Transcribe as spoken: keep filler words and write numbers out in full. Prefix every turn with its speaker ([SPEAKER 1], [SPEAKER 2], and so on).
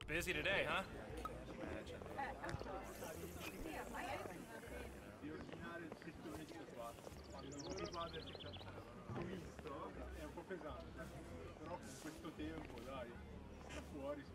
[SPEAKER 1] Busy today, huh?
[SPEAKER 2] Di ordinare il settoretto qua, quando mi vado ho visto, è un po' pesante, però con questo tempo dai, sta fuori.